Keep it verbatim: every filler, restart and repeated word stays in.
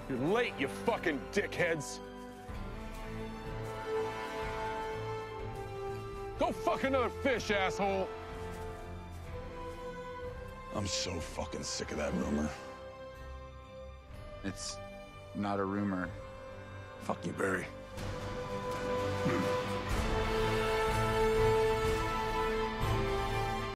You're late, you fucking dickheads. Go fuck another fish, asshole. I'm so fucking sick of that rumor. It's not a rumor. Fuck you, Barry.